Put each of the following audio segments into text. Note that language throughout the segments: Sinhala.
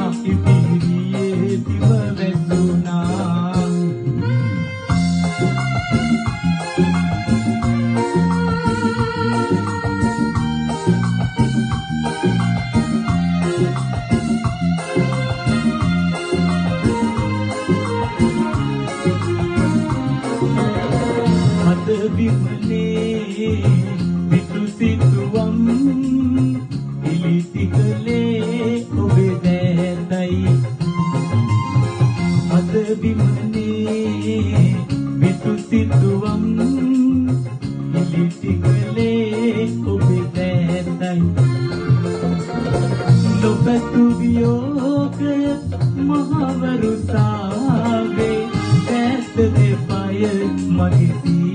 ඉදිරියේ දිව වැසුණා අද විමනේ විතු සිතුවම් ඉලිතිකලේ ඔබේ දැතයි අද විමනේ විතු සිතුවම් ඉලිතිකලේ ඔබේ දැතයි ලොබතු වියෝගය මහවරුසාවේ දැත දෙපය මගේ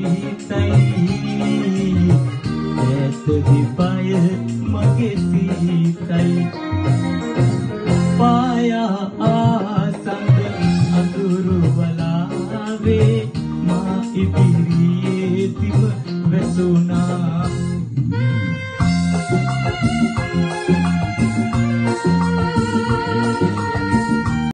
සීතයි දැත දෙපය මගේ සීතයි පායා ආසඳ අඳුරු වලාවේ මා ඉදිරියේ දිව වැසුණා